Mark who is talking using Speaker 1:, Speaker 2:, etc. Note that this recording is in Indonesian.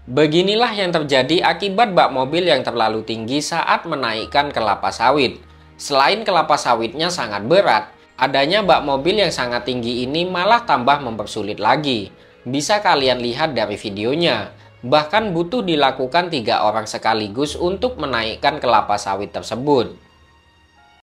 Speaker 1: Beginilah yang terjadi akibat bak mobil yang terlalu tinggi saat menaikkan kelapa sawit. Selain kelapa sawitnya sangat berat, adanya bak mobil yang sangat tinggi ini malah tambah mempersulit lagi. Bisa kalian lihat dari videonya. Bahkan butuh dilakukan 3 orang sekaligus untuk menaikkan kelapa sawit tersebut.